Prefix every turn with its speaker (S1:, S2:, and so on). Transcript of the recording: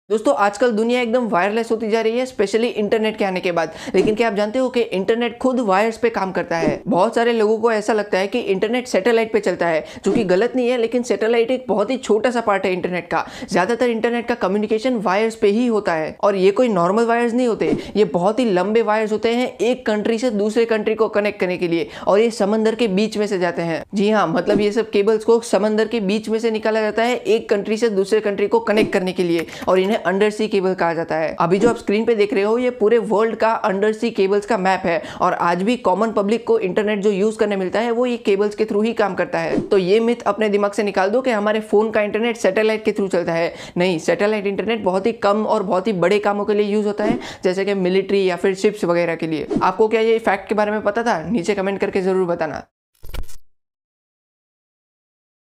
S1: दोस्तों आजकल दुनिया एकदम वायरलेस होती जा रही है, स्पेशली इंटरनेट के आने के बाद। लेकिन क्या आप जानते हो कि इंटरनेट खुद वायर्स पे काम करता है। बहुत सारे लोगों को ऐसा लगता है कि इंटरनेट सैटेलाइट पे चलता है, जो कि गलत नहीं है, लेकिन सैटेलाइट एक बहुत ही छोटा सा पार्ट है इंटरनेट का। ज्यादातर इंटरनेट का कम्युनिकेशन वायर्स पे ही होता है, और ये कोई नॉर्मल वायर्स नहीं होते, ये बहुत ही लंबे वायर्स होते हैं एक कंट्री से दूसरे कंट्री को कनेक्ट करने के लिए, और ये समंदर के बीच में से जाते हैं। जी हाँ, मतलब ये सब केबल्स को समंदर के बीच में से निकाला जाता है एक कंट्री से दूसरे कंट्री को कनेक्ट करने के लिए, और इन्हें अंडर सी केबल कहा जाता है। अभी जो आप स्क्रीन पे देख रहे हो, ये पूरे वर्ल्ड का अंडर सी केबल्स का मैप है, और आज भी कॉमन पब्लिक को इंटरनेट जो यूज करने मिलता है वो ये केबल्स के थ्रू ही काम करता है। तो ये मिथ अपने दिमाग से निकाल दो कि हमारे फोन का इंटरनेट सैटेलाइट के थ्रू चलता है। नहीं, सैटेलाइट इंटरनेट बहुत ही कम और बहुत ही बड़े कामों के लिए यूज होता है, जैसे कि मिलिट्री या फिर शिप्स वगैरह के लिए। आपको क्या ये फैक्ट के बारे में पता था? नीचे कमेंट करके जरूर बताना।